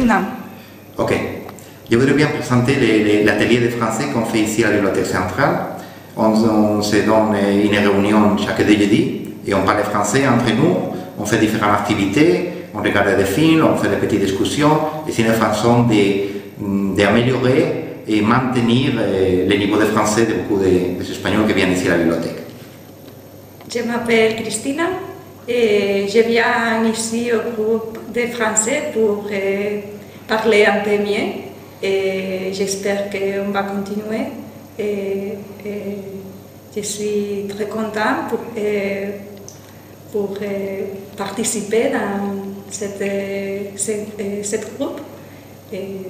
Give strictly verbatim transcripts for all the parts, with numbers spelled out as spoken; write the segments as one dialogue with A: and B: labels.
A: Vietnam.
B: Ok. Je voudrais bien présenter l'atelier de français qu'on fait ici à la Bibliothèque centrale. On, on se donne une réunion chaque jeudi et on parle français entre nous. On fait différentes activités, on regarde des films, on fait des petites discussions. Et c'est une façon d'améliorer et maintenir le niveau de français de beaucoup des Espagnols qui viennent ici à la bibliothèque.
A: Je m'appelle Christina et je viens ici au groupe de français pour euh, parler un peu mieux et j'espère qu'on va continuer. Et, et je suis très contente pour, et, pour et, participer dans cette, cette, cette groupe. Et,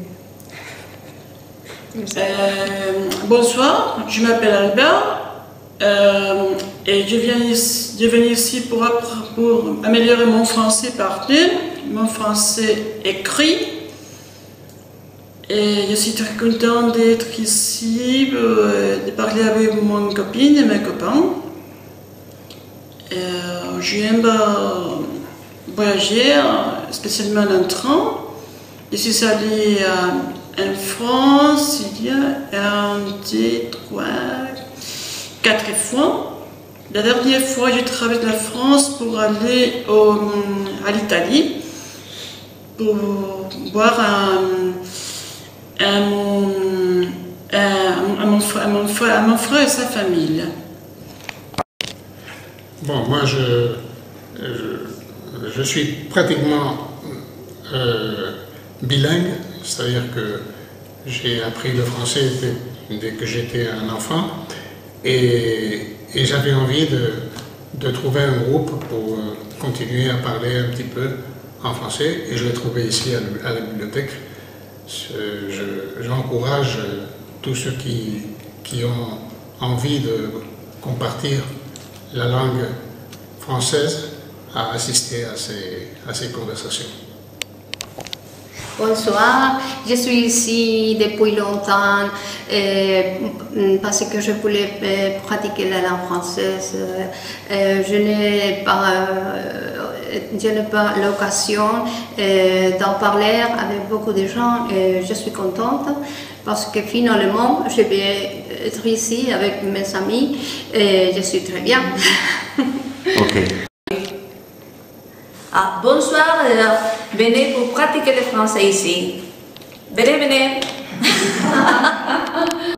C: euh, bonsoir, je m'appelle Albert. Euh, et je viens ici, je viens ici pour, pour améliorer mon français parlé, mon français écrit. Et je suis très contente d'être ici, de parler avec mon copine et mes copains. Euh, J'aime voyager, spécialement en train. Je suis allée en France il y a un, deux, trois, quatre fois. La dernière fois, j'ai travaillé en France pour aller au, à l'Italie pour voir un, un, un, un, mon frère, mon frère, mon frère et sa famille.
D: Bon, moi, je, je, je suis pratiquement euh, bilingue, c'est-à-dire que j'ai appris le français dès, dès que j'étais un enfant. Et, et j'avais envie de, de trouver un groupe pour continuer à parler un petit peu en français. Et je l'ai trouvé ici à, à la bibliothèque. J'encourage tous ceux qui, qui ont envie de compartir la langue française à assister à ces, à ces conversations.
E: Bonsoir, je suis ici depuis longtemps euh, parce que je voulais euh, pratiquer la langue française. Euh, je n'ai pas, euh, je n'ai pas l'occasion euh, d'en parler avec beaucoup de gens et je suis contente parce que finalement je vais être ici avec mes amis et je suis très bien.
B: Ok.
F: Ah, bonsoir, euh, venez pour pratiquer le français ici. Venez, venez.